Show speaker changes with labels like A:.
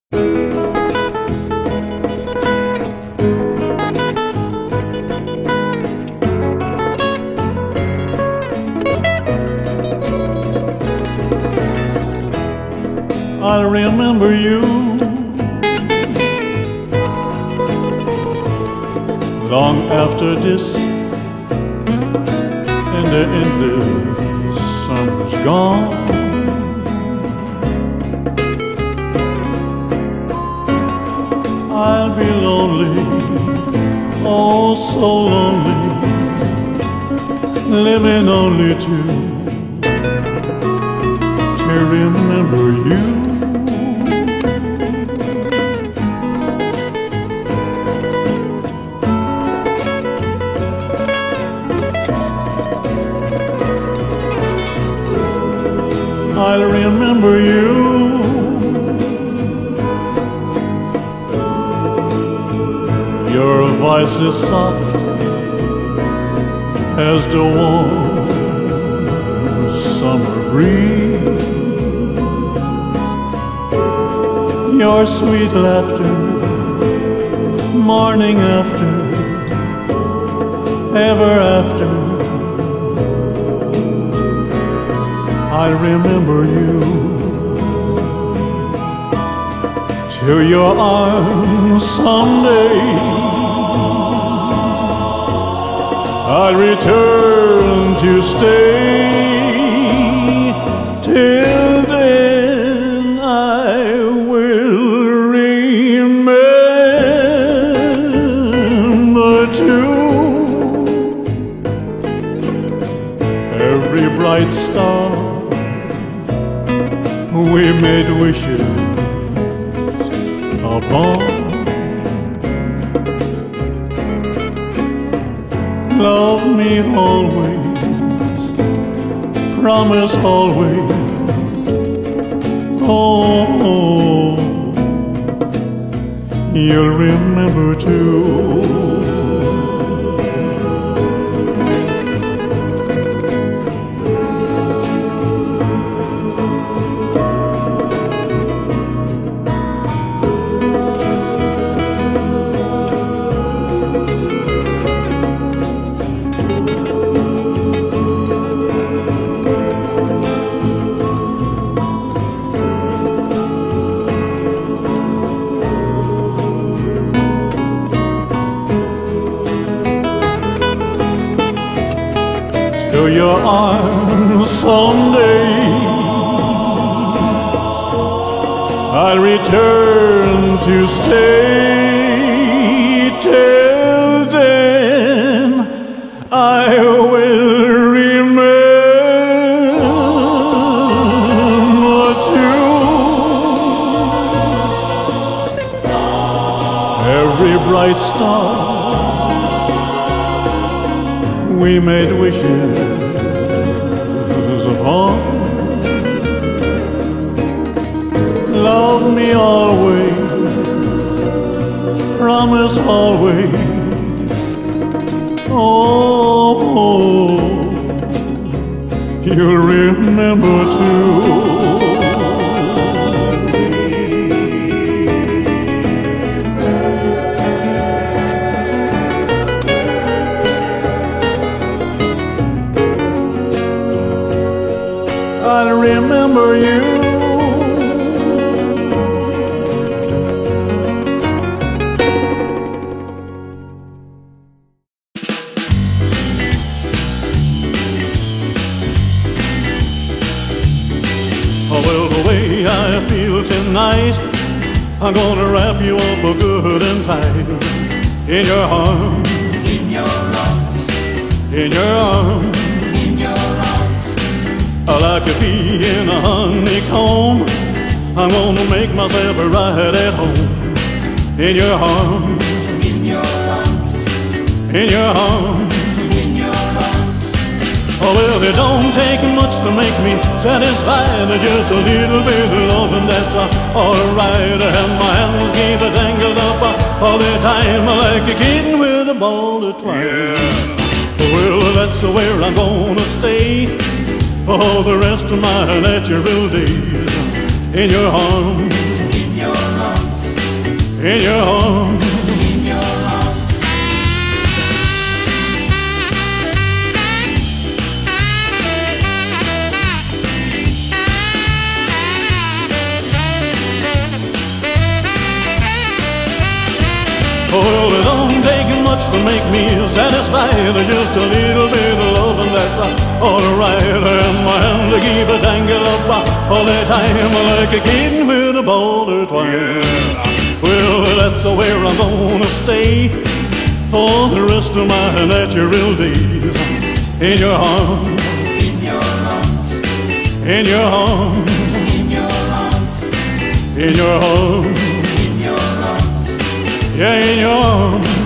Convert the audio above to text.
A: I'll remember you long after this and the endless summer's gone. I'll be lonely, oh so lonely, living only to remember you. I'll remember you Your voice is soft as the warm summer breeze. Your sweet laughter, morning after, ever after. I remember you to your arms someday. I'll return to stay. Till then I will remember too every bright star we made wishes upon. Love me always, promise always. Oh, you'll remember too. To your arms someday I'll return to stay. Till then I will remember too every bright star we made wishes upon. Love me always, promise always. Oh, you'll remember too. I'll remember you. Oh, well, the way I feel tonight, I'm gonna wrap you up good and tight in your arms,
B: in your arms,
A: in your arms.
B: in your arms.
A: Like a bee in a honeycomb, I'm gonna make myself right at home. In your arms,
B: In your arms,
A: in your arms.
B: in your arms.
A: Oh, well, it don't take much to make me satisfied. Just a little bit of love and that's alright. And my hands keep tangled up all the time, like a kitten with a ball of twine. Well, that's where I'm gonna stay all the rest of my natural days. In your arms,
B: In your arms,
A: in your arms.
B: in your arms.
A: Well, it don't take much to make me satisfied. Just a little bit of love and that's alright. And my hands keep a tangled up all the time like a kitten with a ball of twine. Well, that's where I'm gonna stay for the rest of my natural days. In your arms,
B: In your arms,
A: in your arms,
B: in your arms,
A: in your arms,
B: in your arms.
A: yeah, in your arms.